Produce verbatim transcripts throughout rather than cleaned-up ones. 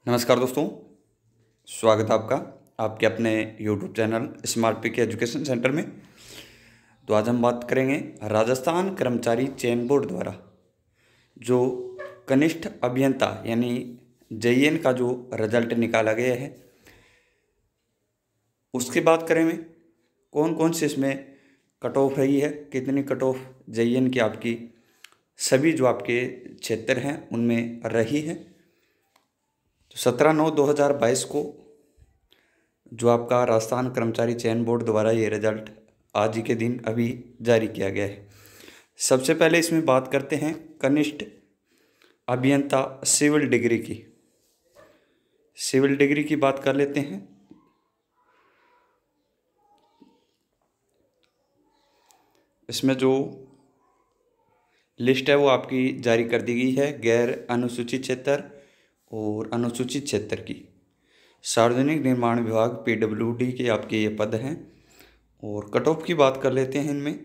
नमस्कार दोस्तों, स्वागत है आपका आपके अपने YouTube channel smart P K education centre में। तो आज हम बात करेंगे राजस्थान कर्मचारी चयन बोर्ड द्वारा जो कनिष्ठ अभियंता यानी जेईएन का जो रिजल्ट निकाला गया है उसकी बात करेंगे। कौन कौन से इसमें कट ऑफ रही है, कितनी कट ऑफ जेईएन की आपकी सभी जो आपके क्षेत्र हैं उनमें रही है। तो सत्रह नौ दो हज़ार बाईस को जो आपका राजस्थान कर्मचारी चयन बोर्ड द्वारा ये रिजल्ट आज ही के दिन अभी जारी किया गया है। सबसे पहले इसमें बात करते हैं कनिष्ठ अभियंता सिविल डिग्री की। सिविल डिग्री की बात कर लेते हैं। इसमें जो लिस्ट है वो आपकी जारी कर दी गई है गैर अनुसूचित क्षेत्र और अनुसूचित क्षेत्र की। सार्वजनिक निर्माण विभाग पीडब्ल्यूडी के आपके ये पद हैं। और कट ऑफ की बात कर लेते हैं। इनमें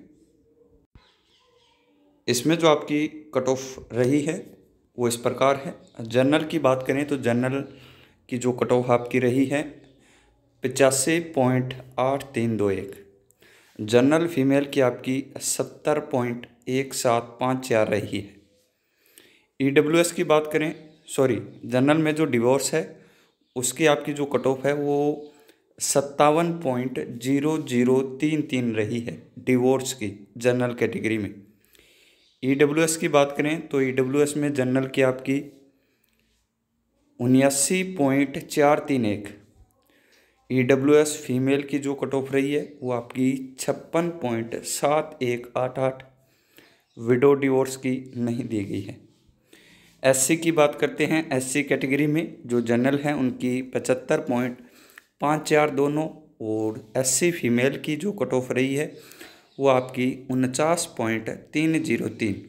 इसमें जो आपकी कट ऑफ रही है वो इस प्रकार है। जनरल की बात करें तो जनरल की जो कट ऑफ आपकी रही है पचासी पॉइंट आठ तीन दो एक। जनरल फीमेल की आपकी सत्तर पॉइंट एक सात पाँच चार रही है। ईडब्ल्यूएस की बात करें, सॉरी जनरल में जो डिवोर्स है उसकी आपकी जो कट ऑफ है वो सत्तावन पॉइंट जीरो जीरो तीन तीन रही है डिवोर्स की जनरल कैटेगरी में। ईडब्ल्यूएस की बात करें तो ईडब्ल्यूएस में जनरल की आपकी उन्यासी पॉइंट चार तीन एक। ईडब्ल्यूएस फीमेल की जो कट ऑफ रही है वो आपकी छप्पन पॉइंट सात एक आठ आठ। विडो डिवोर्स की नहीं दी गई है। एससी की बात करते हैं। एससी कैटेगरी में जो जनरल हैं उनकी पचहत्तर पॉइंट पाँच चार दोनों और एससी फीमेल की जो कट ऑफ रही है वो आपकी उनचास पॉइंट तीन जीरो तीन।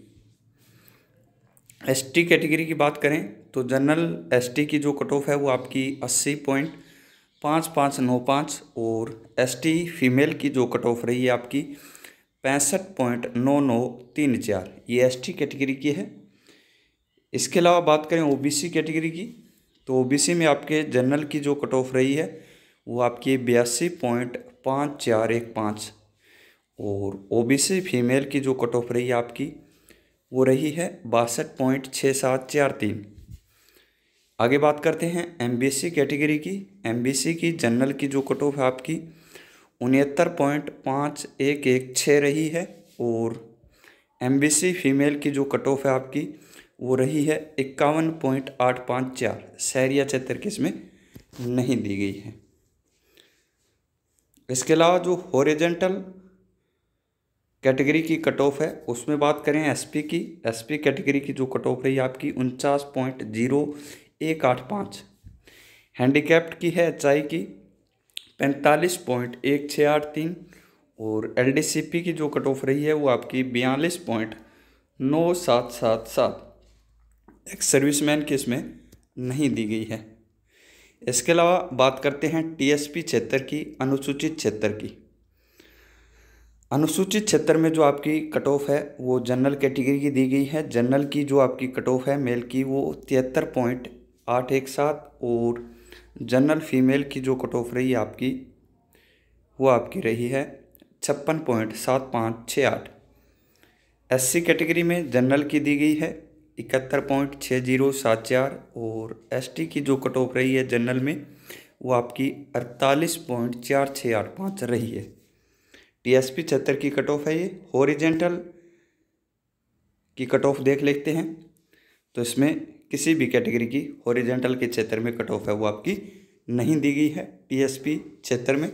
एसटी कैटेगरी की बात करें तो जनरल एसटी की जो कट ऑफ है वो आपकी अस्सी पॉइंट पाँच पाँच नौ पाँच और एसटी फीमेल की जो कट ऑफ रही है आपकी पैंसठ पॉइंट नौ नौ तीन चार। ये एसटी कैटेगरी की है। इसके अलावा बात करें ओबीसी कैटेगरी की तो ओबीसी में आपके जनरल की जो कट ऑफ रही है वो आपकी बयासी पॉइंट पाँच चार एक पाँच और ओबीसी फीमेल की जो कट ऑफ रही है आपकी वो रही है बासठ पॉइंट छः सात चार तीन। आगे बात करते हैं एमबीसी कैटेगरी की। एमबीसी की जनरल की जो कट ऑफ है आपकी उनहत्तर पॉइंट पाँच एक एक छः रही है और एमबीसी फीमेल की जो कट ऑफ है आपकी वो रही है इक्यावन पॉइंट आठ पाँच चार। शहरिया क्षेत्र की इसमें नहीं दी गई है। इसके अलावा जो हॉरिजॉन्टल कैटेगरी की कट ऑफ है उसमें बात करें एसपी की। एसपी कैटेगरी की जो कट ऑफ रही है आपकी उनचास पॉइंट जीरो एक आठ पाँच। हैंडीकैप्ड की है एचआई की पैंतालीस पॉइंट एक छः आठ तीन और एलडीसीपी की जो कट ऑफ रही है वो आपकी बयालीस पॉइंट नौ सात सात सात। एक सर्विसमैन की इसमें नहीं दी गई है। इसके अलावा बात करते हैं टीएसपी क्षेत्र की, अनुसूचित क्षेत्र की। अनुसूचित क्षेत्र में जो आपकी कट ऑफ है वो जनरल कैटेगरी की दी गई है। जनरल की जो आपकी कट ऑफ है मेल की वो तिहत्तर पॉइंट आठ एक सात और जनरल फीमेल की जो कट ऑफ रही है आपकी वो आपकी रही है छप्पन पॉइंट सात पाँच छः आठ। एससी कैटेगरी में जनरल की दी गई है इकहत्तर पॉइंट छः जीरो सात चार और एसटी की जो कट ऑफ रही है जनरल में वो आपकी अड़तालीस पॉइंट चार छः आठ पाँच रही है। टीएसपी क्षेत्र की कट ऑफ है ये। हॉरिजॉन्टल की कट ऑफ देख लेते हैं तो इसमें किसी भी कैटेगरी की हॉरिजॉन्टल के क्षेत्र में कट ऑफ है वो आपकी नहीं दी गई है टीएसपी क्षेत्र में।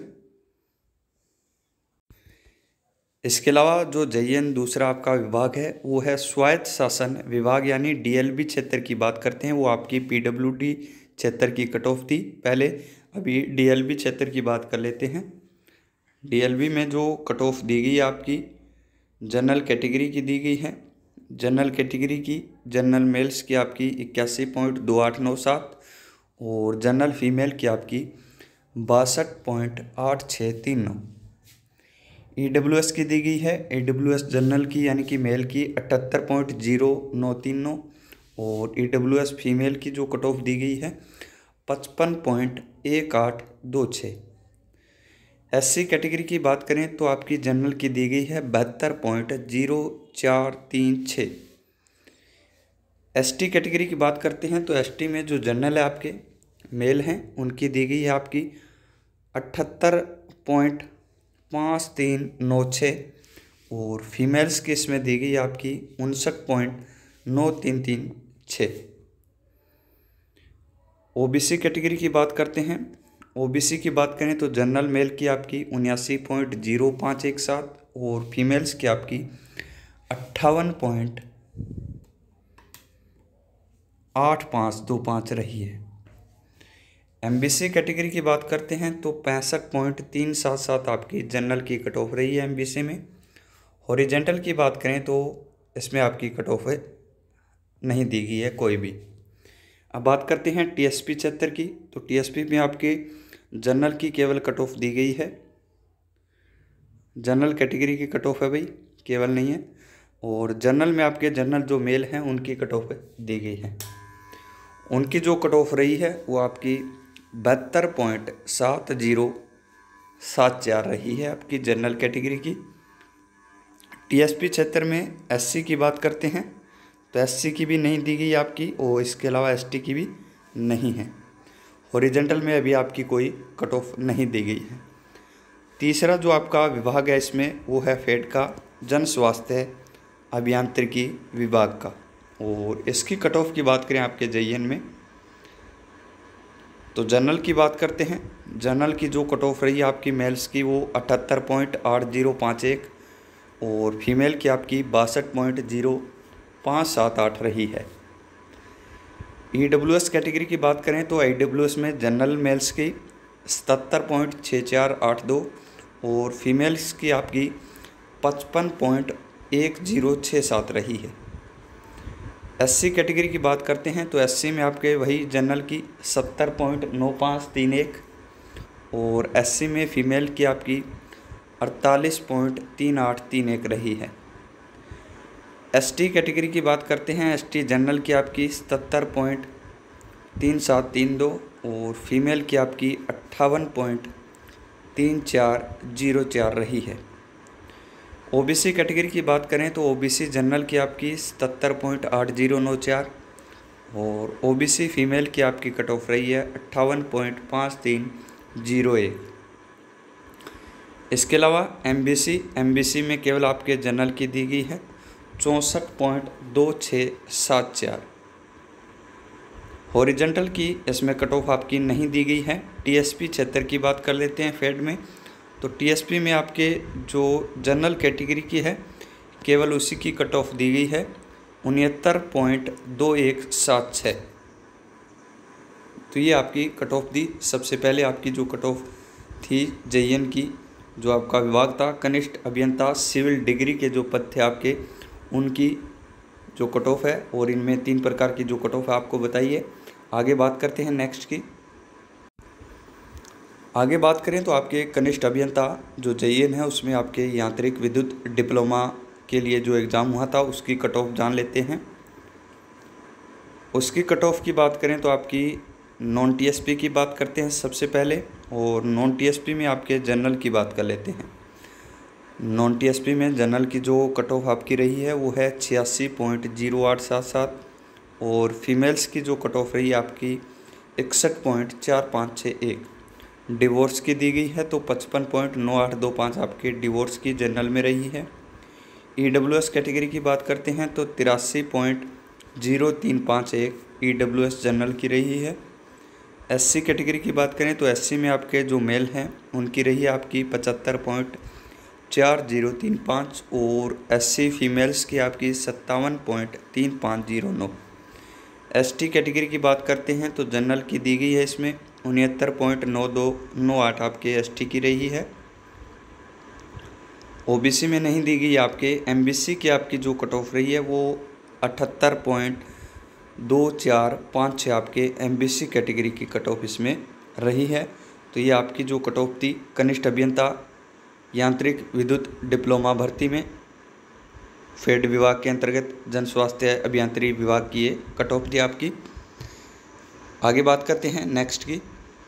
इसके अलावा जो जेईएन दूसरा आपका विभाग है वो है स्वायत्त शासन विभाग यानी डीएलबी क्षेत्र की बात करते हैं। वो आपकी पीडब्ल्यूडी क्षेत्र की कट ऑफ थी पहले, अभी डीएलबी क्षेत्र की बात कर लेते हैं। डीएलबी में जो कट ऑफ दी गई आपकी जनरल कैटेगरी की दी गई है। जनरल कैटेगरी की जनरल मेल्स की आपकी इक्यासी पॉइंट दो आठ नौ सात और जनरल फीमेल की आपकी बासठ पॉइंट आठ छः तीन नौ। ईडब्ल्यूएस की दी गई है। ईडब्ल्यूएस जनरल की यानी कि मेल की अठहत्तर पॉइंट जीरो नौ तीन नौ और ई डब्ल्यू एस फीमेल की जो कट ऑफ दी गई है पचपन पॉइंट एक आठ दो छः। एससी कैटेगरी की बात करें तो आपकी जनरल की दी गई है बहत्तर पॉइंट जीरो चार तीन छः। एसटी कैटेगरी की बात करते हैं तो एसटी में जो जनरल है आपके मेल हैं उनकी दी गई है आपकी अठहत्तर पॉइंट पाँच तीन नौ छः, और फीमेल्स की इसमें दी गई है आपकी उनसठ पॉइंट नौ तीन तीन छः। ओबीसी कैटेगरी की बात करते हैं। ओबीसी की बात करें तो जनरल मेल की आपकी उन्यासी पॉइंट जीरो पाँच एक सात, और फीमेल्स की आपकी अट्ठावन पॉइंट आठ पाँच दो पाँच रही है। एमबीसी कैटेगरी की बात करते हैं तो पैंसठ पॉइंट तीन सात सात आपकी जनरल की कट ऑफ रही है एमबीसी में। हॉरिजेंटल की बात करें तो इसमें आपकी कट ऑफ नहीं दी गई है कोई भी। अब बात करते हैं टीएसपी छिहत्तर की, तो टीएसपी में आपके जनरल की केवल कट ऑफ दी गई है, जनरल कैटेगरी की कट ऑफ है भाई, केवल नहीं है। और जनरल में आपके जनरल जो मेल हैं उनकी कट ऑफ दी गई है। उनकी जो कट ऑफ रही है वो आपकी बहत्तर पॉइंट सात जीरो सात चार रही है आपकी जनरल कैटेगरी की। टीएसपी छिहत्तर में एससी की बात करते हैं तो एससी की भी नहीं दी गई आपकी, और इसके अलावा एसटी की भी नहीं है। हॉरिजेंटल में अभी आपकी कोई कट ऑफ नहीं दी गई है। तीसरा जो आपका विभाग है इसमें वो है फेड का, जन स्वास्थ्य अभियांत्रिकी विभाग का, और इसकी कट ऑफ की बात करें आपके जेईएन में तो जनरल की बात करते हैं। जनरल की जो कट ऑफ रही है आपकी मेल्स की वो अठहत्तर पॉइंट आठ जीरो पाँच एक, और फीमेल की आपकी बासठ पॉइंट जीरो पाँच सात आठ रही है। ईडब्ल्यूएस कैटेगरी की बात करें तो ईडब्ल्यूएस में जनरल मेल्स की सतहत्तर पॉइंट छः चार आठ दो, और फीमेल्स की आपकी पचपन पॉइंट एक जीरो छः सात रही है। एससी कैटेगरी की बात करते हैं तो एससी में आपके वही जनरल की सत्तर पॉइंट नौ पाँच तीन एक, और एससी में फीमेल की आपकी अड़तालीस पॉइंट तीन आठ तीन एक रही है। एसटी कैटेगरी की बात करते हैं, एसटी जनरल की आपकी सतहत्तर पॉइंट तीन सात तीन दो, और फीमेल की आपकी अट्ठावन पॉइंट तीन चार जीरो चार रही है। ओबीसी कैटेगरी की बात करें तो ओबीसी जनरल की आपकी सतहत्तर पॉइंट आठ जीरो नौ चार, और ओबीसी फीमेल की आपकी कट ऑफ रही है अट्ठावन पॉइंट पाँच तीन जीरो एक। इसके अलावा एमबीसी एमबीसी में केवल आपके जनरल की दी गई है चौंसठ पॉइंट दो छः सात चार। हॉरिजेंटल की इसमें कट ऑफ आपकी नहीं दी गई है। टीएसपी छिहत्तर की बात कर लेते हैं फेड में, तो टीएसपी में आपके जो जनरल कैटेगरी की है केवल उसी की कट ऑफ दी गई है उनहत्तर पॉइंट दो एक सात छः। तो ये आपकी कट ऑफ दी। सबसे पहले आपकी जो कट ऑफ थी जेईएन की, जो आपका विभाग था कनिष्ठ अभियंता सिविल डिग्री के जो पद थे आपके, उनकी जो कट ऑफ है, और इनमें तीन प्रकार की जो कट ऑफ है आपको बताइए। आगे बात करते हैं नेक्स्ट की। आगे बात करें तो आपके कनिष्ठ अभियंता जो जेईएन है उसमें आपके यांत्रिक विद्युत डिप्लोमा के लिए जो एग्ज़ाम हुआ था उसकी कट ऑफ जान लेते हैं। उसकी कट ऑफ की बात करें तो आपकी नॉन टीएसपी की बात करते हैं सबसे पहले, और नॉन टीएसपी में आपके जनरल की बात कर लेते हैं। नॉन टीएसपी में जनरल की जो कट ऑफ आपकी रही है वो है छियासी पॉइंट जीरो आठ सात सात, और फीमेल्स की जो कट ऑफ रही है आपकी इकसठ पॉइंट चार पाँच छः एक। डिवोर्स की दी गई है तो पचपन पॉइंट नौ आठ दो पाँच आपकी डिवोर्स की जनरल में रही है। ईडब्ल्यूएस कैटेगरी की बात करते हैं तो तिरासी पॉइंट जीरो तीन पाँच एक ईडब्ल्यूएस जनरल की रही है। एससी कैटेगरी की बात करें तो एससी में आपके जो मेल हैं उनकी रही है आपकी पचहत्तर पॉइंट चार जीरो तीन पाँच, और एससी फीमेल्स की आपकी सत्तावन पॉइंट तीन पाँच जीरो नौ। एसटी कैटेगरी की बात करते हैं तो जनरल की दी गई है इसमें उनहत्तर पॉइंट नौ दो नौ आठ आपके एसटी की रही है। ओबीसी में नहीं दी गई आपके। एमबीसी की आपकी जो कट ऑफ रही है वो अठहत्तर पॉइंट दो चार पाँच छः आपके एमबीसी कैटेगरी की कट ऑफ इसमें रही है। तो ये आपकी जो कट ऑफ थी कनिष्ठ अभियंता यांत्रिक विद्युत डिप्लोमा भर्ती में फेड विभाग के अंतर्गत जन स्वास्थ्य अभियांत्रिकी विभाग की ये कट ऑफ थी आपकी। आगे बात करते हैं नेक्स्ट की।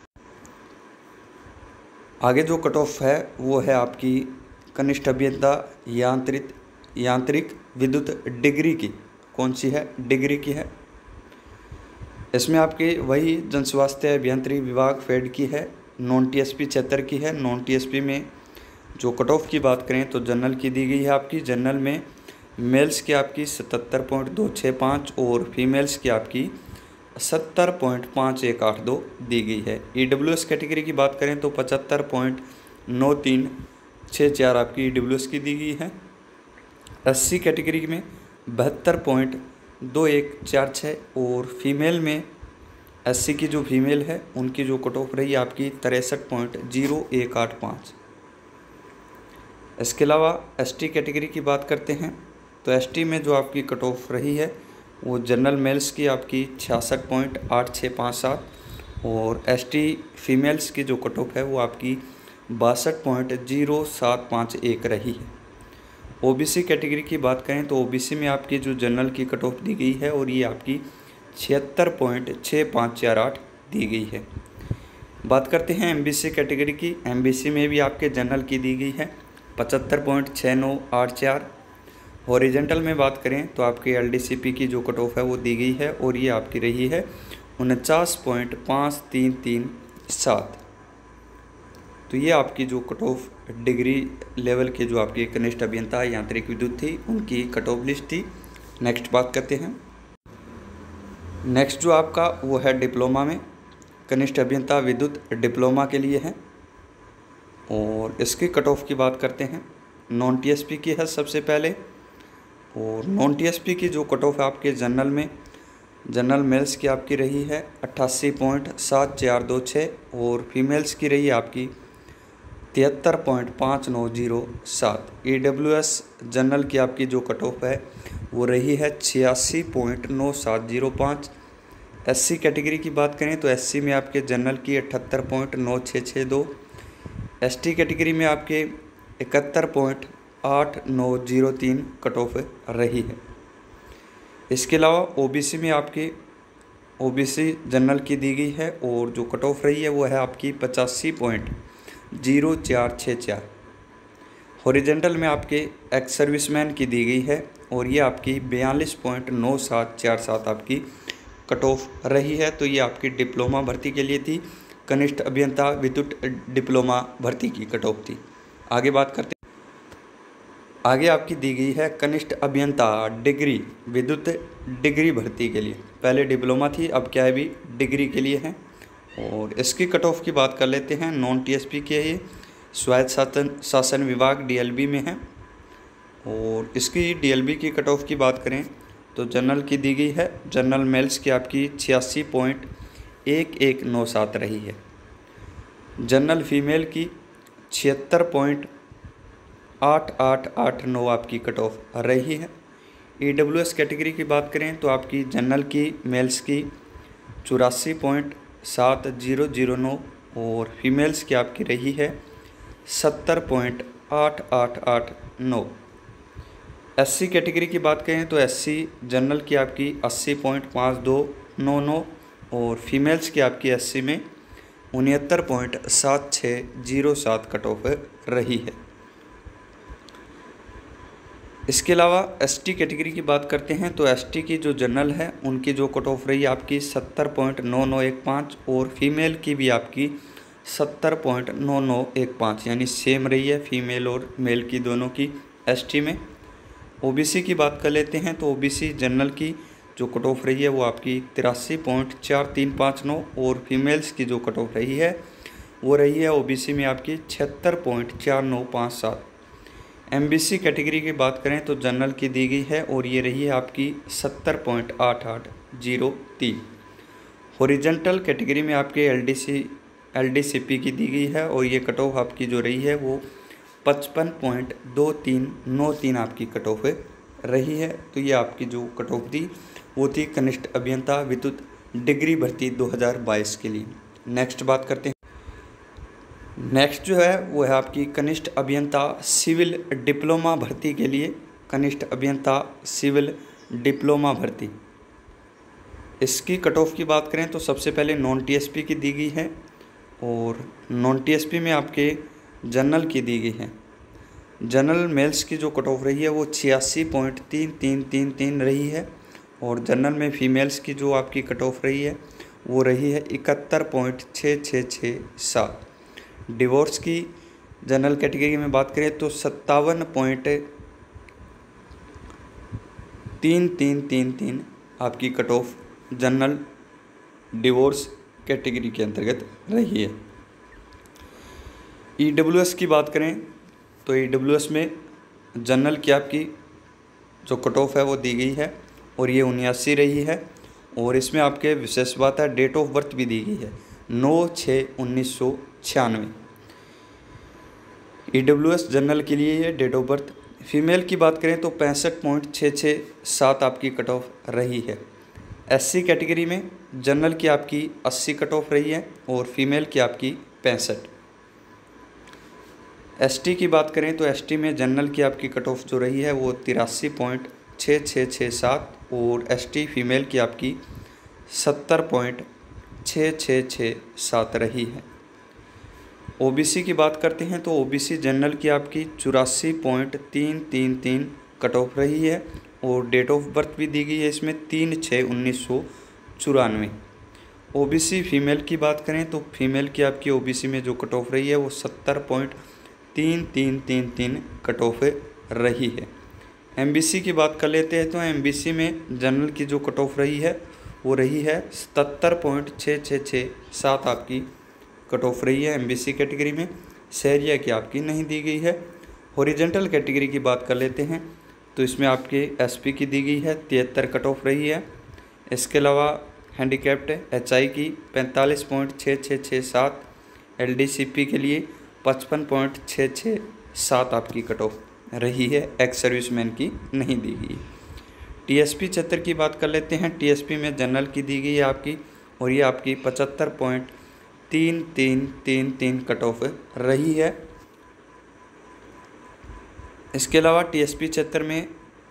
आगे जो कट ऑफ है वो है आपकी कनिष्ठ अभियंता यांत्रिक यांत्रिक विद्युत डिग्री की। कौन सी है? डिग्री की है। इसमें आपके वही जन स्वास्थ्य अभियंत्रिकी विभाग फेड की है, नॉन टीएसपी छिहत्तर की है। नॉन टीएसपी में जो कट ऑफ की बात करें तो जनरल की दी गई है आपकी। जनरल में मेल्स की आपकी सतहत्तर पॉइंट दो छः पाँच और फीमेल्स की आपकी सत्तर पॉइंट पाँच एक आठ दो दी गई है। ई डब्ल्यू एस कैटेगरी की बात करें तो पचहत्तर पॉइंट नौ तीन छः चार आपकी ई डब्ल्यू एस की दी गई है। एस सी कैटेगरी में बहत्तर पॉइंट दो एक चार छः और फीमेल में एस सी की जो फीमेल है उनकी जो कट ऑफ रही आपकी तिरसठ पॉइंट जीरो एक आठ पाँच। इसके अलावा एस टी कैटेगरी की बात करते हैं तो एस टी में जो आपकी कट ऑफ रही है वो जनरल मेल्स की आपकी छियासठ पॉइंट आठ छः पाँच सात और एस टी फीमेल्स की जो कट ऑफ है वो आपकी बासठ पॉइंट जीरो सात पाँच एक रही है। ओ बी सी कैटेगरी की बात करें तो ओ बी सी में आपकी जो जनरल की कट ऑफ दी गई है और ये आपकी छिहत्तर पॉइंट छः पाँच चार आठ दी गई है। बात करते हैं एम बी सी कैटेगरी की। एम बी सी में भी आपके जनरल की दी गई है पचहत्तर पॉइंट छः नौ आठ चार। हॉरिजेंटल में बात करें तो आपकी एल डी सी पी की जो कट ऑफ है वो दी गई है और ये आपकी रही है उनचास पॉइंट पाँच तीन तीन सात। तो ये आपकी जो कट ऑफ डिग्री लेवल के जो आपकी कनिष्ठ अभियंता यांत्रिक विद्युत थी उनकी कट ऑफ लिस्ट थी। नेक्स्ट बात करते हैं। नेक्स्ट जो आपका वो है डिप्लोमा में कनिष्ठ अभियंता विद्युत डिप्लोमा के लिए है और इसकी कट ऑफ की बात करते हैं। नॉन टी एस पी की है सबसे पहले और नॉन टी एस पी की जो कट ऑफ है आपके जनरल में जनरल मेल्स की आपकी रही है अट्ठासी पॉइंट सात चार दो छः और फीमेल्स की रही है आपकी तिहत्तर पॉइंट पाँच नौ जीरो सात। ई डब्ल्यू एस जनरल की आपकी जो कट ऑफ है वो रही है छियासी पॉइंट नौ सात जीरो पाँच। एस सी कैटेगरी की बात करें तो एस सी में आपके जनरल की अठहत्तर पॉइंट नौ छः छः दो। एस टी कैटेगरी में आपके इकहत्तर पॉइंट आठ नौ जीरो तीन कट ऑफ रही है। इसके अलावा ओ बी सी में आपकी ओ बी सी जनरल की दी गई है और जो कट ऑफ रही है वो है आपकी पचासी पॉइंट जीरो चार छः चार। हॉरिजेंटल में आपके एक्स सर्विसमैन की दी गई है और ये आपकी बयालीस पॉइंट नौ सात चार सात आपकी कट ऑफ रही है। तो ये आपकी डिप्लोमा भर्ती के लिए थी, कनिष्ठ अभियंता विद्युत डिप्लोमा भर्ती की कट ऑफ थी। आगे बात करते हैं। आगे आपकी दी गई है कनिष्ठ अभियंता डिग्री विद्युत डिग्री भर्ती के लिए। पहले डिप्लोमा थी, अब क्या है भी डिग्री के लिए है और इसकी कट ऑफ की बात कर लेते हैं। नॉन टी एस पी की है ये, स्वायत्त शासन शासन विभाग डी एल बी में है और इसकी डी एल बी की कट ऑफ की बात करें तो जनरल की दी गई है। जनरल मेल्स की आपकी छियासी पॉइंट एक एक नौ सात रही है। जनरल फीमेल की छिहत्तर पॉइंट आठ आठ आठ नौ आपकी कट ऑफ रही है। ई डब्ल्यू एस कैटेगरी की बात करें तो आपकी जनरल की मेल्स की चौरासी पॉइंट सात जीरो जीरो नौ और फीमेल्स की आपकी रही है सत्तर पॉइंट आठ आठ आठ नौ। एस सी कैटेगरी की बात करें तो एस सी जनरल की आपकी अस्सी पॉइंट पाँच दो नौ नौ और फीमेल्स की आपकी एस सी में उनहत्तर पॉइंट सात छः जीरो सात कट ऑफ रही है। इसके अलावा एस टी कैटेगरी की बात करते हैं तो एस टी की जो जनरल है उनकी जो कट ऑफ रही है आपकी सत्तर पॉइंट नौ नौ एक पाँच और फीमेल की भी आपकी सत्तर पॉइंट नौ नौ एक पाँच यानी सेम रही है फीमेल और मेल की दोनों की एस टी में। ओ बी सी की बात कर लेते हैं तो ओ बी सी जनरल की जो कट ऑफ रही है वो आपकी तिरासी पॉइंट चार तीन पाँच नौ और फीमेल्स की जो कट ऑफ रही है वो रही है ओ बी सी में आपकी छिहत्तर पॉइंट चार नौ पाँच सात। एम बी सी कैटेगरी की बात करें तो जनरल की दी गई है और ये रही है आपकी सत्तर पॉइंट आठ आठ जीरो तीन। हॉरिजेंटल कैटेगरी में आपके L D C L D C P की दी गई है और ये कट ऑफ आपकी जो रही है वो पचपन पॉइंट दो तीन नौ तीन आपकी कट ऑफ रही है। तो ये आपकी जो कट ऑफ थी वो थी कनिष्ठ अभियंता विद्युत डिग्री भर्ती दो हज़ार बाईस के लिए। नेक्स्ट बात करते हैं। नेक्स्ट जो है वो है आपकी कनिष्ठ अभियंता सिविल डिप्लोमा भर्ती के लिए। कनिष्ठ अभियंता सिविल डिप्लोमा भर्ती इसकी कट ऑफ की बात करें तो सबसे पहले नॉन टीएसपी की दी गई है और नॉन टीएसपी में आपके जनरल की दी गई है। जनरल मेल्स की जो कट ऑफ रही है वो छियासी पॉइंट तीन तीन तीन तीन रही है और जनरल में फीमेल्स की जो आपकी कट ऑफ रही है वो रही है इकहत्तर पॉइंट छः छः छः सात। डिवोर्स की जनरल कैटेगरी में बात करें तो सत्तावन पॉइंट तीन तीन तीन तीन आपकी cut off general divorce category के अंतर्गत रही है। ईडब्ल्यूएस की बात करें तो ईडब्ल्यूएस में जनरल की आपकी जो कट ऑफ है वो दी गई है और ये उन्यासी रही है और इसमें आपके विशेष बात है डेट ऑफ बर्थ भी दी गई है नौ छः उन्नीस सौ छियानवे। ईडब्ल्यूएस जनरल के लिए ये डेट ऑफ बर्थ। फीमेल की बात करें तो पैंसठ पॉइंट छः छः सात आपकी कट ऑफ रही है। एससी कैटेगरी में जनरल की आपकी अस्सी कट ऑफ रही है और फीमेल की आपकी पैंसठ। एसटी की बात करें तो एसटी में जनरल की आपकी कट ऑफ जो रही है वो तिरासी पॉइंट छः छः छः सात और एसटी फीमेल की आपकी सत्तर पॉइंट छः छः छः सात रही है। ओबीसी की बात करते हैं तो ओबीसी जनरल की आपकी चौरासी पॉइंट तीन तीन तीन कट ऑफ रही है और डेट ऑफ बर्थ भी दी गई है इसमें तीन छः उन्नीस सौ चौरानवे। ओबीसी फीमेल की बात करें तो फीमेल की आपकी ओबीसी में जो कट ऑफ रही है वो सत्तर पॉइंट तीन तीन तीन तीन कट ऑफ रही है। एमबीसी की बात कर लेते हैं तो एमबीसी में जनरल की जो कट ऑफ रही है वो रही है सतर पॉइंट छः छः छः सात आपकी कट ऑफ रही है एमबीसी कैटेगरी में। शहरिया की आपकी नहीं दी गई है। हॉरिजेंटल कैटेगरी की बात कर लेते हैं तो इसमें आपके एसपी की दी गई है तिहत्तर कट ऑफ रही है। इसके अलावा हैंडीकैप्ड एचआई की पैंतालीस पॉइंट छः छः छः सात, एलडीसीपी के लिए पचपन पॉइंट छः छः सात आपकी कट ऑफ रही है। एक्स सर्विसमैन की नहीं दी गई। टीएसपी छिहत्तर की बात कर लेते हैं। टीएसपी में जनरल की दी गई है आपकी और ये आपकी पचहत्तर पॉइंट तीन तीन तीन तीन कट ऑफ रही है। इसके अलावा टीएसपी छिहत्तर में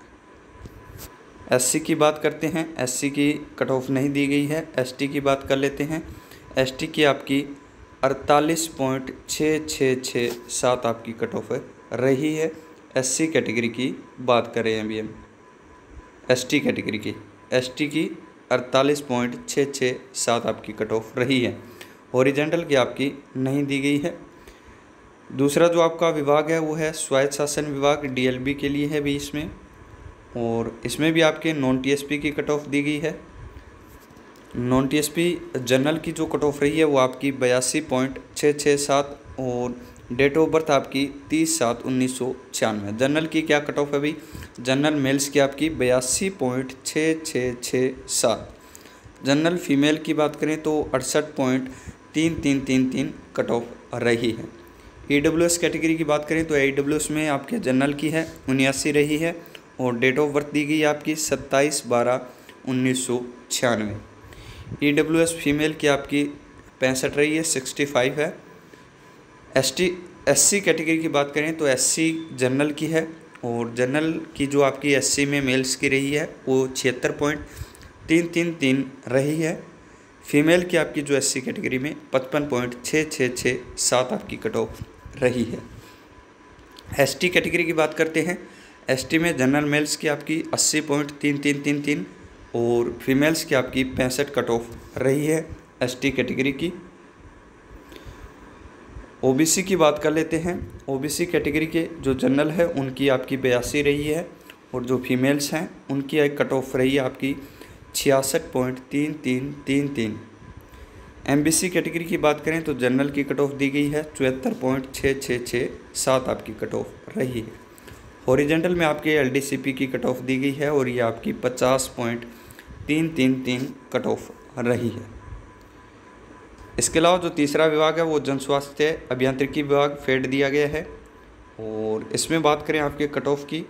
एससी की बात करते हैं। एससी की कट ऑफ नहीं दी गई है। एसटी की बात कर लेते हैं। एसटी की आपकी अड़तालीस पॉइंट छः छः छः सात आपकी कट ऑफ रही है। एससी कैटेगरी की बात करें अभी हम एसटी कैटेगरी की एसटी की अड़तालीस पॉइंट छः छः सात आपकी कट ऑफ रही है। हॉरिजेंटल की आपकी नहीं दी गई है। दूसरा जो आपका विभाग है वो है स्वायत्त शासन विभाग, डीएलबी के लिए है भी इसमें और इसमें भी आपके नॉन टीएसपी की कट ऑफ दी गई है। नॉन टीएसपी जनरल की जो कट ऑफ रही है वो आपकी बयासी पॉइंट छः छः सात और डेट ऑफ बर्थ आपकी तीस सात उन्नीस सौ छियानवे। जनरल की क्या कट ऑफ है भाई? जनरल मेल्स की आपकी बयासी पॉइंट छः छः छः सात। जनरल फीमेल की बात करें तो अड़सठ पॉइंट तीन तीन तीन तीन कट ऑफ रही है। ईडब्ल्यूएस कैटेगरी की बात करें तो ईडब्ल्यूएस में आपके जनरल की है उन्यासी रही है और डेट ऑफ बर्थ दी गई आपकी सत्ताईस बारह उन्नीस सौ छियानवे। ईडब्ल्यूएस फीमेल की आपकी पैंसठ रही है, सिक्सटी फाइव है। एसटी एससी कैटेगरी की बात करें तो एससी जनरल की है और जनरल की जो आपकी एससी में मेल्स की रही है वो छिहत्तर पॉइंट तीन तीन तीन रही है। फीमेल की आपकी जो एससी कैटेगरी में पचपन पॉइंट छः छः छः सात आपकी कट ऑफ रही है। एसटी कैटेगरी की बात करते हैं। एसटी में जनरल मेल्स की आपकी अस्सी पॉइंट तीन तीन तीन तीन और फीमेल्स की आपकी पैंसठ कट ऑफ रही है एसटी कैटेगरी की। ओबीसी की बात कर लेते हैं। ओबीसी कैटेगरी के जो जनरल है उनकी आपकी बयासी रही है और जो फीमेल्स हैं उनकी एक कट ऑफ रही है आपकी छियासठ पॉइंट तीन तीन तीन तीन। एमबीसी कैटेगरी की बात करें तो जनरल की कट ऑफ दी गई है चौहत्तर पॉइंट छः छः छः सात आपकी कट ऑफ रही है। हॉरिजेंटल में आपके एलडीसीपी की कट ऑफ दी गई है और ये आपकी पचास पॉइंट तीन तीन तीन कट ऑफ रही है। इसके अलावा जो तीसरा विभाग है वो जन स्वास्थ्य अभियांत्रिकी विभाग फेड दिया गया है और इसमें बात करें आपके कट ऑफ की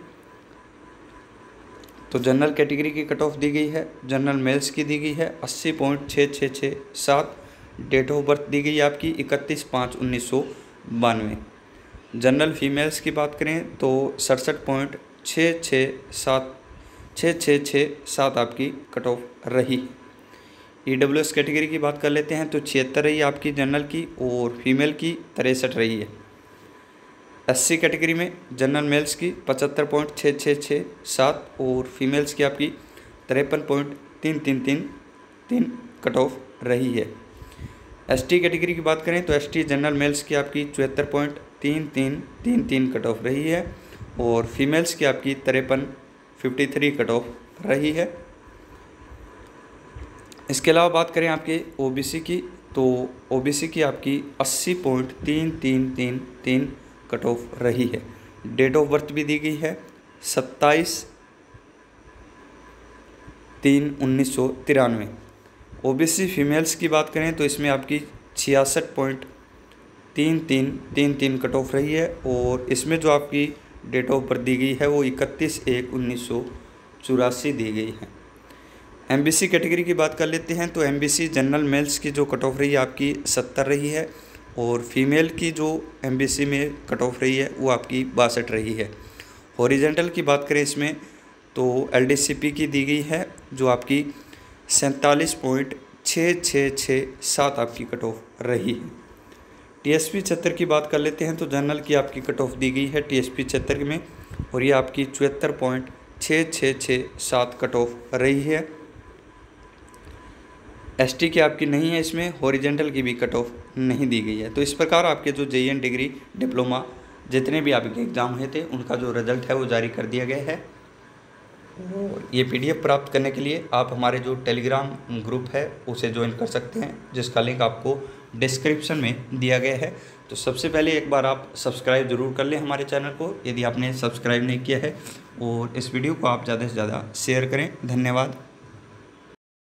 तो जनरल कैटेगरी की कट ऑफ दी गई है। जनरल मेल्स की दी गई है अस्सी पॉइंट छः छः छः सात। डेट ऑफ बर्थ दी गई है आपकी इकतीस पाँच उन्नीस सौ बानवे। जनरल फीमेल्स की बात करें तो सड़सठ पॉइंट छः छः सात छः छः छः सात आपकी कट ऑफ रही। ई डब्ल्यू एस कैटेगरी की बात कर लेते हैं तो छिहत्तर रही है आपकी जनरल की और फीमेल की तिरसठ रही है। एस सी कैटेगरी में जनरल मेल्स की पचहत्तर पॉइंट छः छः छः सात और फीमेल्स की आपकी तिरपन पॉइंट तीन तीन तीन तीन कट ऑफ रही है। एस टी कैटेगरी की बात करें तो एस टी जनरल मेल्स की आपकी चौहत्तर पॉइंट तीन तीन तीन तीन कट ऑफ रही है और फीमेल्स की आपकी तिरपन फिफ्टी थ्री कट ऑफ रही है। इसके अलावा बात करें आपके ओ बी सी की तो ओ बी सी की आपकी अस्सी पॉइंट तीन तीन तीन तीन कट ऑफ रही है। डेट ऑफ बर्थ भी दी गई है सत्ताईस तीन उन्नीस सौ तिरानवे। ओ बी सी फीमेल्स की बात करें तो इसमें आपकी छियासठ पॉइंट तीन तीन तीन तीन कट ऑफ रही है और इसमें जो आपकी डेट ऑफ बर्थ दी गई है वो इकतीस एक उन्नीस सौ चौरासी दी गई है। एम बी सी कैटेगरी की बात कर लेते हैं तो M B C general males की जो कट ऑफ रही है आपकी सत्तर रही है और फीमेल की जो एम बी सी में कट ऑफ रही है वो आपकी बासठ रही है। हॉरिजेंटल की बात करें इसमें तो एल डी सी पी की दी गई है जो आपकी सैंतालीस पॉइंट छः छः छः सात आपकी कट ऑफ रही है। टी एस पी छिहत्तर की बात कर लेते हैं तो जनरल की आपकी कट ऑफ दी गई है टी एस पी छिहत्तर में और ये आपकी चौहत्तर पॉइंट छः छः छः सात कट ऑफ रही है। एस टी की आपकी नहीं है, इसमें हॉरिजेंटल की भी कट ऑफ नहीं दी गई है। तो इस प्रकार आपके जो J E N degree diploma जितने भी आपके एग्ज़ाम हुए थे उनका जो रिज़ल्ट है वो जारी कर दिया गया है। और ये पी डी एफ प्राप्त करने के लिए आप हमारे जो टेलीग्राम ग्रुप है उसे ज्वाइन कर सकते हैं जिसका लिंक आपको डिस्क्रिप्शन में दिया गया है। तो सबसे पहले एक बार आप सब्सक्राइब ज़रूर कर लें हमारे चैनल को यदि आपने सब्सक्राइब नहीं किया है और इस वीडियो को आप ज़्यादा से ज़्यादा शेयर करें। धन्यवाद।